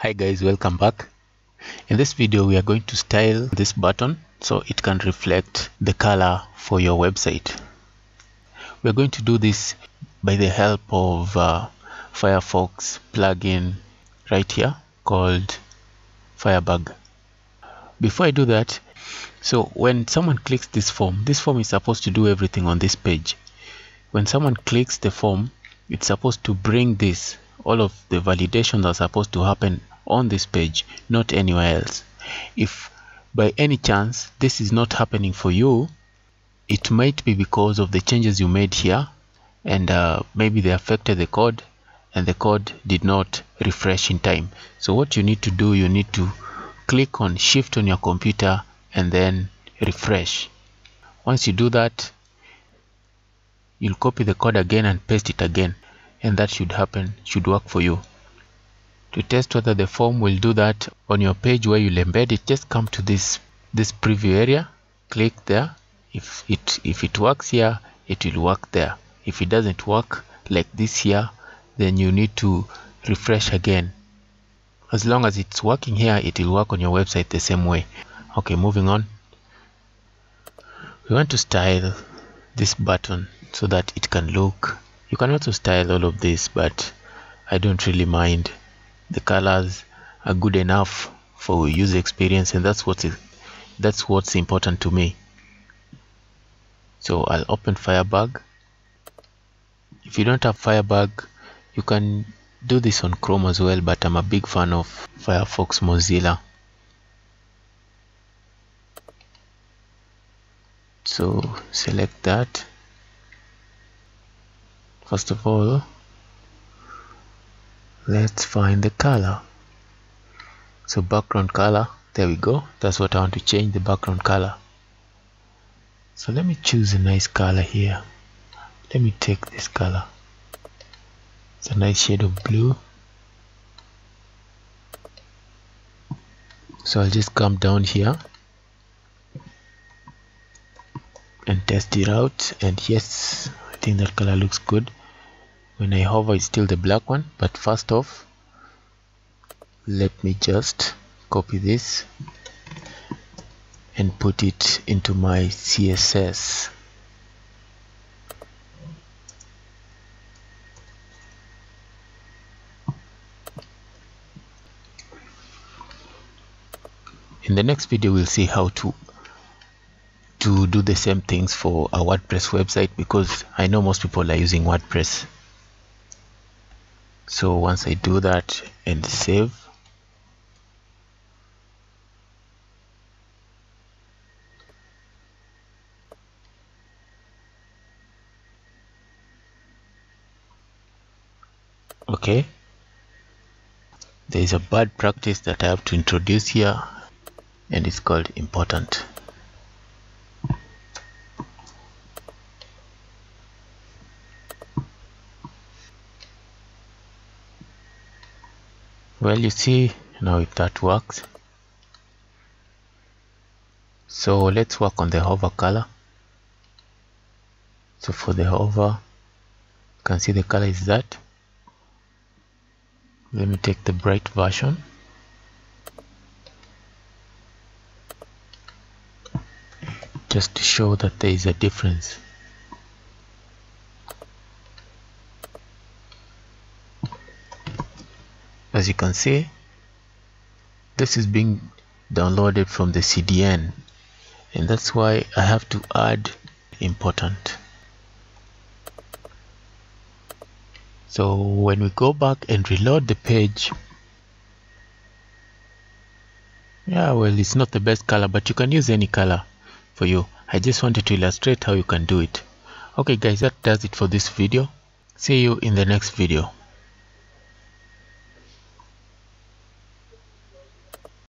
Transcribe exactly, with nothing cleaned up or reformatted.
Hi guys, welcome back. In this video we are going to style this button so it can reflect the color for your website. We are going to do this by the help of uh, Firefox plugin right here called Firebug. Before I do that, so when someone clicks this form, this form is supposed to do everything on this page. When someone clicks the form, it's supposed to bring this, all of the validations are supposed to happen on this page, not anywhere else. If by any chance this is not happening for you, it might be because of the changes you made here, and uh, maybe they affected the code and the code did not refresh in time. So what you need to do, you need to click on shift on your computer and then refresh. Once you do that, you'll copy the code again and paste it again, and that should happen, should work for you. To test whether the form will do that on your page where you'll embed it, just come to this this preview area, click there. If it if it works here, it will work there. If it doesn't work like this here, then you need to refresh again. As long as it's working here, it will work on your website the same way. Okay, moving on. We want to style this button so that it can look, you can also style all of this, but I don't really mind. The colors are good enough for user experience, and that's what's that's what's important to me. So I'll open Firebug. If you don't have Firebug, you can do this on Chrome as well, but I'm a big fan of Firefox Mozilla. So select that. First of all, let's find the color. So background color, there we go. That's what I want to change, the background color. So let me choose a nice color here. Let me take this color. It's a nice shade of blue. So I'll just come down here and test it out, and yes, I think that color looks good. When I hover, it's still the black one, but first off, let me just copy this and put it into my C S S. In the next video, we'll see how to to do the same things for a WordPress website, because I know most people are using WordPress. So once I do that and save, okay, there is a bad practice that I have to introduce here, and it's called important. Well, you see now if that works. So let's work on the hover color. So for the hover, you can see the color is that. Let me take the bright version. Just to show that there is a difference. As you can see, this is being downloaded from the C D N, and that's why I have to add important. So when we go back and reload the page, yeah, well, it's not the best color, but you can use any color for you. I just wanted to illustrate how you can do it. Okay guys, that does it for this video. See you in the next video.